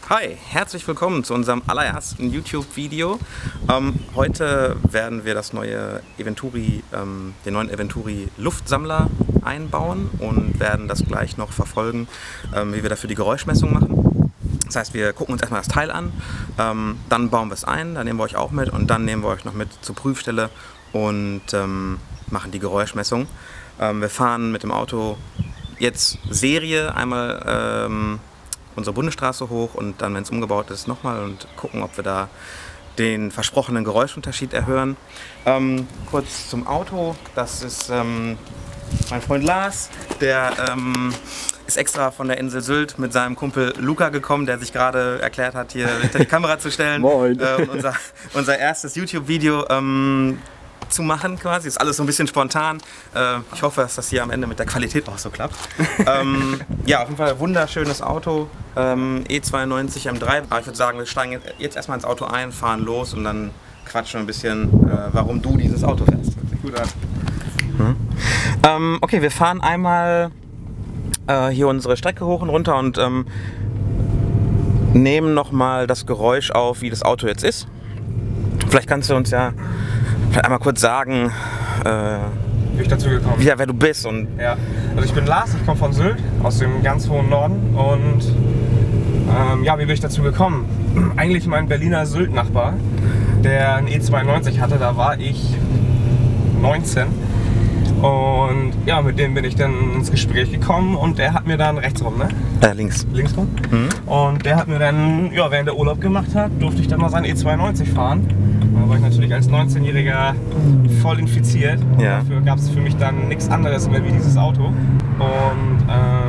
Hi, herzlich willkommen zu unserem allerersten YouTube-Video. Heute werden wir das neue Eventuri, den neuen Eventuri Luftsammler einbauen und werden das gleich noch verfolgen, wie wir dafür die Geräuschmessung machen. Das heißt, wir gucken uns erstmal das Teil an, dann bauen wir es ein, dann nehmen wir euch auch mit und dann nehmen wir euch noch mit zur Prüfstelle und machen die Geräuschmessung. Wir fahren mit dem Auto jetzt Serie einmal unsere Bundesstraße hoch und dann, wenn es umgebaut ist, nochmal und gucken, ob wir da den versprochenen Geräuschunterschied erhören. Kurz zum Auto, das ist mein Freund Lars, der ist extra von der Insel Sylt mit seinem Kumpel Luca gekommen, der sich gerade erklärt hat, hier hinter die Kamera zu stellen. Moin. Und unser erstes YouTube-Video zu machen quasi. Ist alles so ein bisschen spontan. Ich hoffe, dass das hier am Ende mit der Qualität auch so klappt. Ja, auf jeden Fall ein wunderschönes Auto. E92 M3. Aber ich würde sagen, wir steigen jetzt erstmal ins Auto ein, fahren los und dann quatschen ein bisschen, warum du dieses Auto fährst. Hört sich gut an. Okay, wir fahren einmal hier unsere Strecke hoch und runter und nehmen nochmal das Geräusch auf, wie das Auto jetzt ist. Vielleicht kannst du uns ja einmal kurz sagen, wie ich dazu gekommen bin. Ja, wer du bist. Und ja, also ich bin Lars, ich komme von Sylt, aus dem ganz hohen Norden und ja, wie bin ich dazu gekommen? Eigentlich mein Berliner Sylt-Nachbar, der einen E92 hatte, da war ich 19 und ja, mit dem bin ich dann ins Gespräch gekommen und der hat mir dann rechtsrum, ne? Links. Linksrum. Und der hat mir dann, ja, während der Urlaub gemacht hat, durfte ich dann mal seinen E92 fahren. Da war ich natürlich als 19-Jähriger voll infiziert. Ja. Dafür gab es für mich dann nichts anderes mehr wie dieses Auto. Und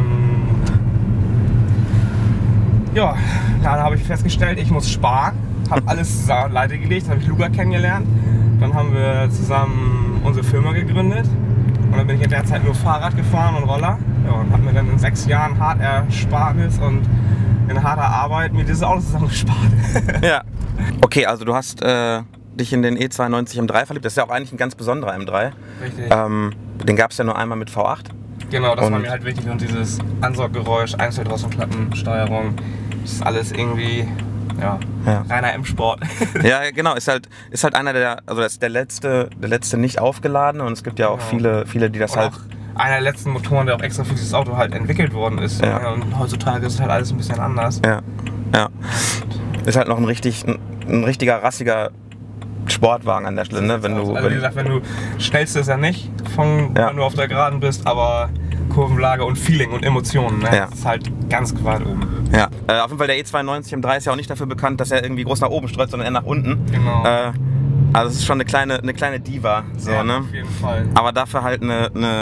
ja, dann habe ich festgestellt, ich muss sparen. Habe alles beiseite gelegt, dann habe ich Luca kennengelernt. Dann haben wir zusammen unsere Firma gegründet. Und dann bin ich in der Zeit nur Fahrrad gefahren und Roller. Ja, und habe mir dann in 6 Jahren hart Ersparnis und in harter Arbeit mir dieses Auto zusammengespart. Ja. Okay, also du hast dich in den E92 M3 verliebt. Das ist ja auch eigentlich ein ganz besonderer M3. Richtig. Den gab es ja nur einmal mit V8. Genau, das und war mir halt wichtig. Und dieses Ansauggeräusch, Einzeldrosselplattensteuerung, das ist alles irgendwie, ja. Reiner M-Sport. Ja, genau, ist halt einer also das ist der letzte nicht aufgeladene und es gibt ja auch viele, die das und halt... Auch einer der letzten Motoren, der auch extra für dieses Auto halt entwickelt worden ist. Ja. Und heutzutage ist halt alles ein bisschen anders. Ja. Ist halt noch ein richtiger, rassiger Sportwagen an der Stelle, ne? Wie gesagt, wenn du schnellst ist er nicht, wenn du auf der Geraden bist, aber Kurvenlage und Feeling und Emotionen, ne? Ja. Das ist halt ganz weit oben. Ja, auf jeden Fall der E92 M3 ist ja auch nicht dafür bekannt, dass er irgendwie groß nach oben streut, sondern eher nach unten. Genau. Also es ist schon eine kleine Diva, so, ja, ne? Auf jeden Fall. Aber dafür halt ein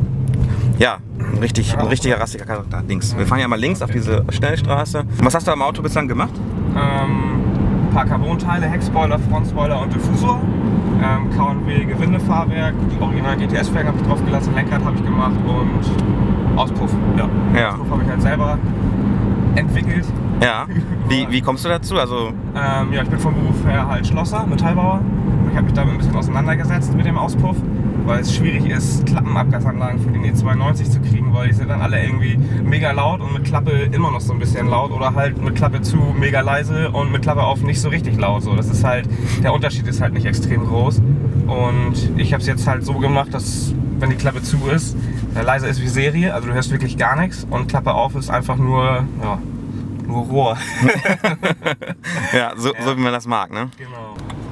richtiger rassiger Charakter. Links. Wir fahren ja mal links auf diese Schnellstraße. Und was hast du am Auto bislang gemacht? Ein paar Carbon-Teile, Heckspoiler, Frontspoiler und Diffusor. K&W Gewindefahrwerk, die originalen GTS-Felgen habe ich drauf gelassen, Lenkrad habe ich gemacht und Auspuff. Ja. Auspuff habe ich halt selber entwickelt. Ja. Wie kommst du dazu? Also ja, ich bin vom Beruf her halt Schlosser, Metallbauer. Und ich habe mich damit ein bisschen auseinandergesetzt mit dem Auspuff, weil es schwierig ist, Klappenabgasanlagen für den E92 zu kriegen, weil die sind dann alle irgendwie mega laut und mit Klappe immer noch so ein bisschen laut oder halt mit Klappe zu mega leise und mit Klappe auf nicht so richtig laut. So, das ist halt, der Unterschied ist halt nicht extrem groß und ich habe es jetzt halt so gemacht, dass wenn die Klappe zu ist, der leise ist wie Serie, also du hörst wirklich gar nichts und Klappe auf ist einfach nur Rohr. Ja, so wie man das mag, ne? Genau.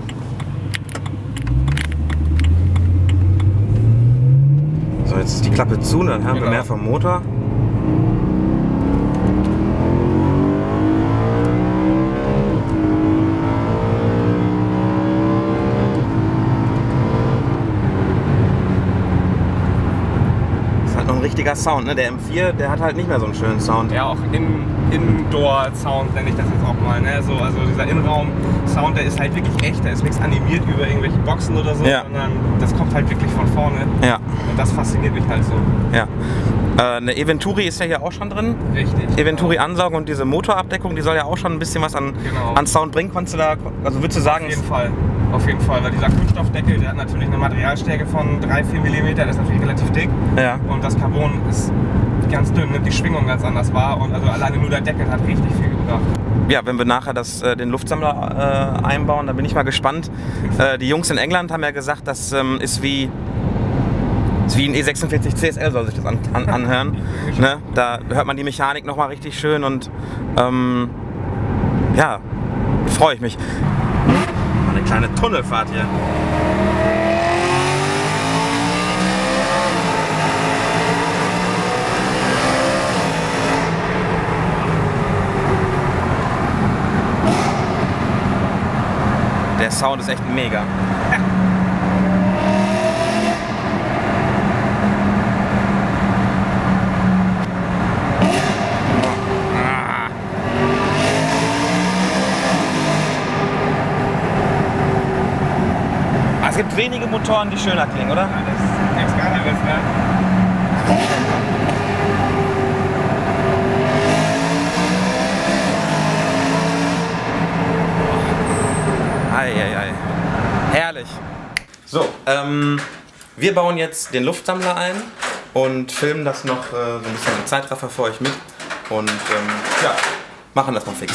So, jetzt ist die Klappe zu, dann hören wir mehr vom Motor. Ist halt noch ein richtiger Sound, ne? Der M4, der hat halt nicht mehr so einen schönen Sound. Ja, auch Indoor-Sound nenne ich das jetzt auch mal. Ne? So, also dieser Innenraum-Sound, der ist halt wirklich echt. Da ist nichts animiert über irgendwelche Boxen oder so, sondern das kommt halt wirklich von vorne. Ja. Und das fasziniert mich halt so. Ja. Eine Eventuri ist ja hier auch schon drin. Richtig. Eventuri-Ansaugung und diese Motorabdeckung, die soll ja auch schon ein bisschen was an Sound bringen. Kannst du da, also würdest du sagen... Auf jeden Fall, weil dieser Kunststoffdeckel, der hat natürlich eine Materialstärke von 3-4 mm, der ist natürlich relativ dick. Ja. Und das Carbon ist ganz dünn, nimmt die Schwingung ganz anders wahr und also alleine nur der Deckel hat richtig viel gebracht. Ja, wenn wir nachher den Luftsammler einbauen, dann bin ich mal gespannt. Die Jungs in England haben ja gesagt, das ist wie ein E46 CSL, soll sich das anhören. Ne? Da hört man die Mechanik nochmal richtig schön und ja, freue ich mich. Mal eine kleine Tunnelfahrt hier. Der Sound ist echt mega. Es gibt wenige Motoren, die schöner klingen, oder? Ja, das ist nichts gar nichts, ne? Eieiei. Herrlich. So, wir bauen jetzt den Luftsammler ein und filmen das noch so ein bisschen im Zeitraffer für euch mit und ja, machen das mal fix.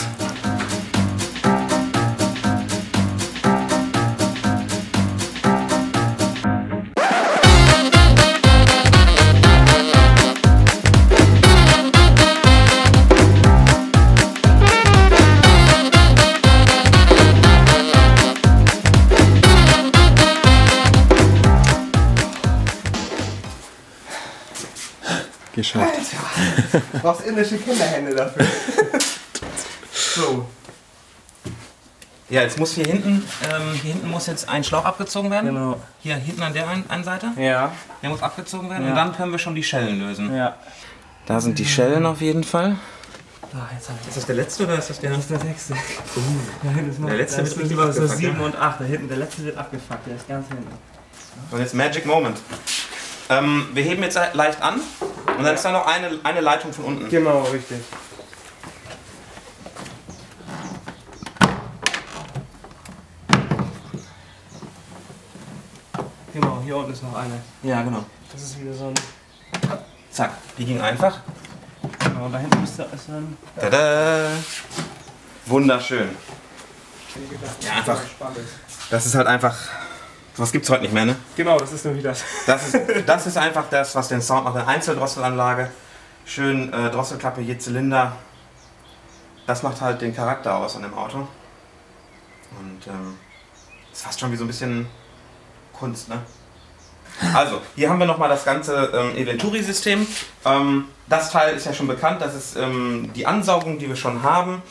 Geschafft. Alter, du brauchst indische Kinderhände dafür. So. Ja, jetzt muss hier hinten muss jetzt ein Schlauch abgezogen werden. Genau. Hier hinten an der einen Seite. Ja. Der muss abgezogen werden Ja. und dann können wir schon die Schellen lösen. Ja. Da sind die Schellen auf jeden Fall. Jetzt Ist das der letzte oder ist das der? Das ist der nächste. Da hinten ist noch, Der letzte da wird ist richtig lieber so abgefuckt, 7 ja? und 8. Da hinten, der letzte wird abgefuckt, der ist ganz hinten. Und jetzt Magic Moment. Wir heben jetzt leicht an und dann ist da noch eine Leitung von unten. Genau, richtig. Genau, hier unten ist noch eine. Ja, genau. Das ist wieder so ein. Zack, die ging einfach. Genau, da hinten ist dann. Tada! Wunderschön. Ja, einfach. Das ist halt einfach. Was gibt's heute nicht mehr, ne? Genau, das ist nämlich das. Das ist einfach das, was den Sound macht. Eine Einzeldrosselanlage. Schön Drosselklappe je Zylinder. Das macht halt den Charakter aus an dem Auto. Und ist fast schon wie so ein bisschen Kunst, ne? Also, hier haben wir nochmal das ganze Eventuri-System. Das Teil ist ja schon bekannt, das ist die Ansaugung, die wir schon haben.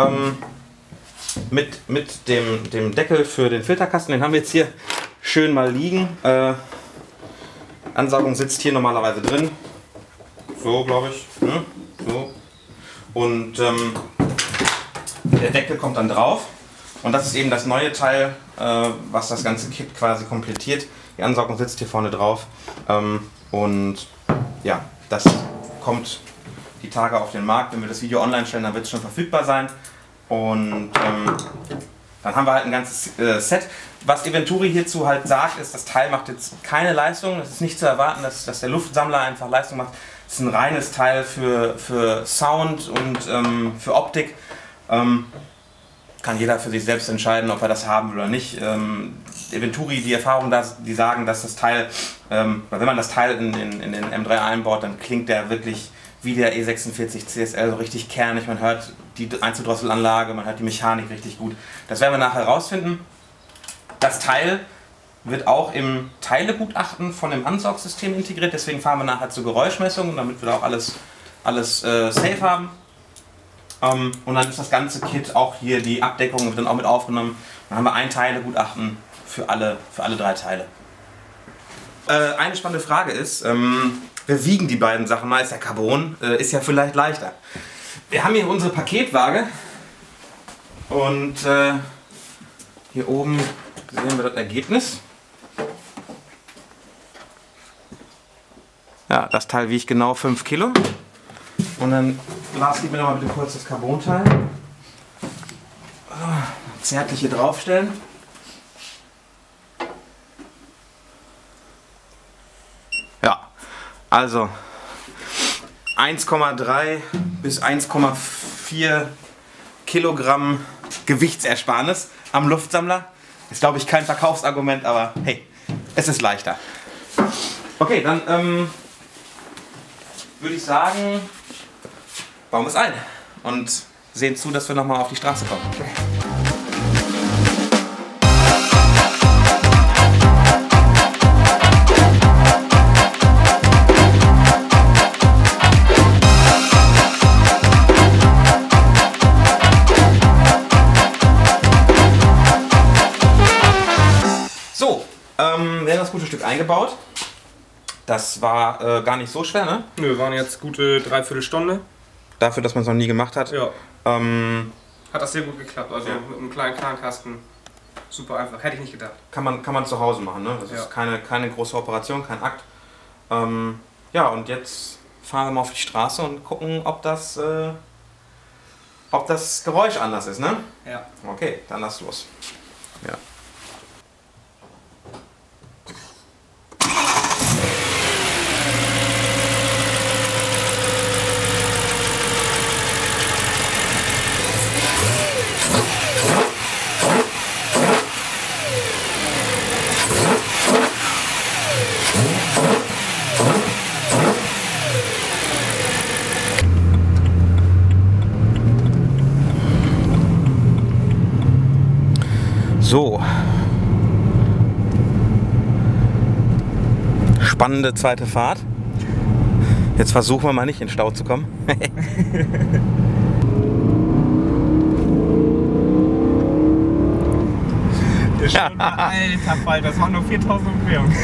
Mit dem Deckel für den Filterkasten, den haben wir jetzt hier schön mal liegen. Ansaugung sitzt hier normalerweise drin. So, glaube ich. Ne? So. Und der Deckel kommt dann drauf. Und das ist eben das neue Teil, was das ganze Kit quasi komplettiert. Die Ansaugung sitzt hier vorne drauf. Und ja, das kommt die Tage auf den Markt. Wenn wir das Video online stellen, dann wird es schon verfügbar sein. Und dann haben wir halt ein ganzes Set. Was Eventuri hierzu halt sagt, ist, das Teil macht jetzt keine Leistung. Es ist nicht zu erwarten, dass der Luftsammler einfach Leistung macht. Es ist ein reines Teil für Sound und für Optik. Kann jeder für sich selbst entscheiden, ob er das haben will oder nicht. Eventuri, die Erfahrung, die sagen, dass das Teil, wenn man das Teil in den M3 einbaut, dann klingt der wirklich wie der E46 CSL, so richtig kernig. Man hört die Einzeldrosselanlage, man hört die Mechanik richtig gut. Das werden wir nachher herausfinden. Das Teil wird auch im Teilegutachten von dem Ansaugsystem integriert, deswegen fahren wir nachher zur Geräuschmessung, damit wir da auch alles safe haben. Und dann ist das ganze Kit, auch hier die Abdeckung wird dann auch mit aufgenommen. Dann haben wir ein Teilegutachten für alle 3 Teile. Eine spannende Frage ist, wir wiegen die beiden Sachen mal, ist ja Carbon, ist ja vielleicht leichter. Wir haben hier unsere Paketwaage und hier oben sehen wir das Ergebnis. Ja, das Teil wiegt genau 5 Kilo. Und dann, Lars, gib mir noch mal bitte kurz das Carbonteil. Zärtlich hier draufstellen. Ja, also 1,3 bis 1,4 Kilogramm Gewichtsersparnis am Luftsammler. Ist, glaube ich, kein Verkaufsargument, aber hey, es ist leichter. Okay, dann würde ich sagen, bauen wir es ein und sehen zu, dass wir nochmal auf die Straße kommen. So, wir haben das gute Stück eingebaut. Das war gar nicht so schwer, ne? Nö, waren jetzt gute 3/4 Stunde. Dafür, dass man es noch nie gemacht hat. Ja. Hat das sehr gut geklappt. Also mit einem kleinen Krankasten. Super einfach. Hätte ich nicht gedacht. Kann man zu Hause machen, ne? Das ist keine große Operation, kein Akt. Ja, und jetzt fahren wir mal auf die Straße und gucken, ob das Geräusch anders ist, ne? Ja. Okay, dann lass los. Ja. So. Spannende zweite Fahrt. Jetzt versuchen wir mal nicht in den Stau zu kommen. Ja. Alter Fall, das waren nur 4000 Umdrehungen.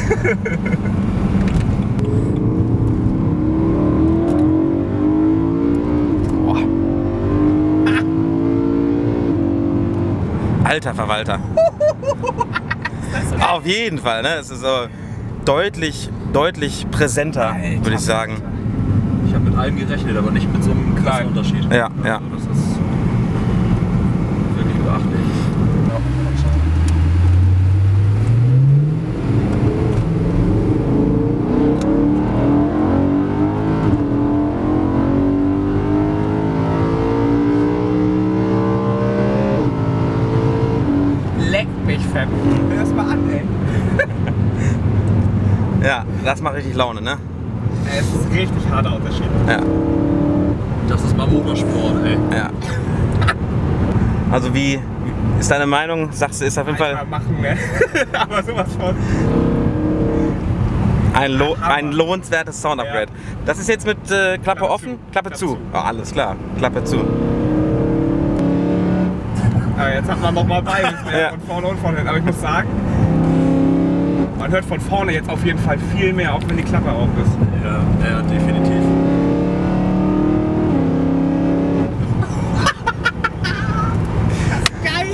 Alter Verwalter. Auf jeden Fall, ne? Es ist so deutlich präsenter, würde ich sagen. Ich habe mit allem gerechnet, aber nicht mit so einem krassen Unterschied. Ja, also, ja. Das ist wirklich beachtlich. Leck mich fett. Guck dir das mal an, ey. Ja, das macht richtig Laune, ne? Es ist ein richtig harter Unterschied. Ja. Das ist mal Motorsport, ey. Ja. Also wie ist deine Meinung? Sagst du, ist auf jeden Fall Mal machen, ne? Aber sowas von. ein lohnenswertes Sound-Upgrade. Ja. Das ist jetzt mit Klappe offen, Klappe zu. Oh, alles klar, Klappe zu. Aber jetzt hat man noch mal beides, ne? Ja. Von vorne und von hinten. Aber ich muss sagen, man hört von vorne jetzt auf jeden Fall viel mehr, auch wenn die Klappe auf ist. Ja, definitiv. Geil!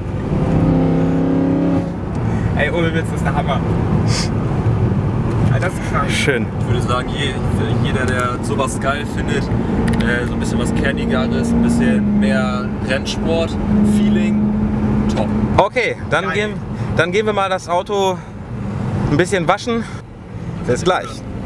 Ey, ohne Witz, das ist der Hammer. Alter, das ist krank. Schön. Ich würde sagen, jeder, der sowas geil findet, so ein bisschen was Kernigeres, ein bisschen mehr Rennsport-Feeling, top. Okay, dann gehen wir mal das Auto ein bisschen waschen. Bis gleich.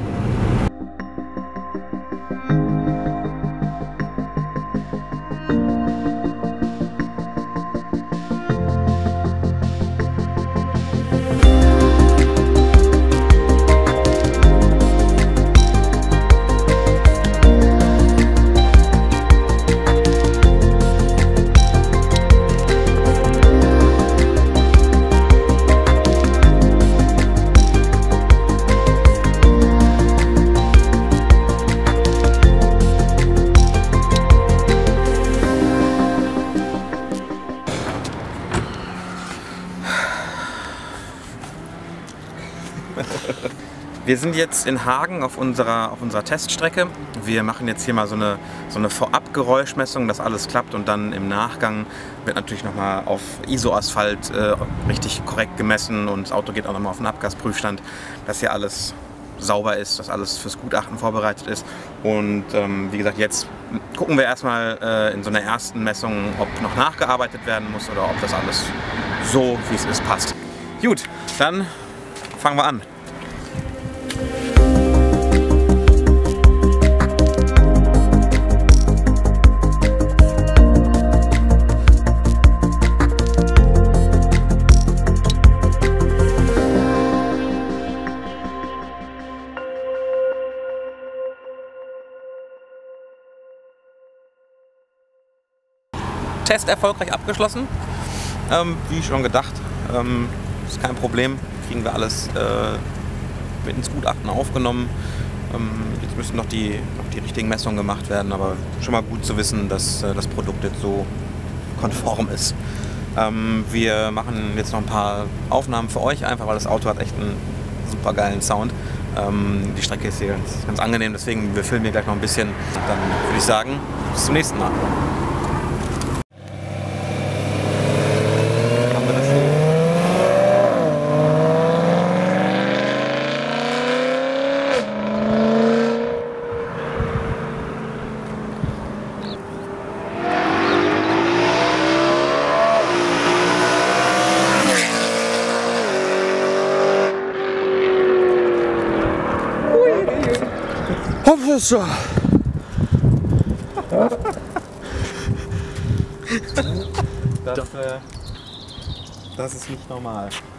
Wir sind jetzt in Hagen auf unserer Teststrecke. Wir machen jetzt hier mal so eine Vorab-Geräuschmessung, dass alles klappt, und dann im Nachgang wird natürlich nochmal auf ISO-Asphalt richtig korrekt gemessen, und das Auto geht auch nochmal auf den Abgasprüfstand, dass hier alles sauber ist, dass alles fürs Gutachten vorbereitet ist. Und wie gesagt, jetzt gucken wir erstmal in so einer ersten Messung, ob noch nachgearbeitet werden muss oder ob das alles so, wie es ist, passt. Gut, dann fangen wir an. Test erfolgreich abgeschlossen. Wie schon gedacht, ist kein Problem. Kriegen wir alles mit ins Gutachten aufgenommen. Jetzt müssen noch die richtigen Messungen gemacht werden, aber schon mal gut zu wissen, dass das Produkt jetzt so konform ist. Wir machen jetzt noch ein paar Aufnahmen für euch, einfach weil das Auto hat echt einen super geilen Sound. Die Strecke ist hier ganz angenehm, deswegen wir filmen hier gleich noch ein bisschen. Dann würde ich sagen, bis zum nächsten Mal. Das ist nicht normal.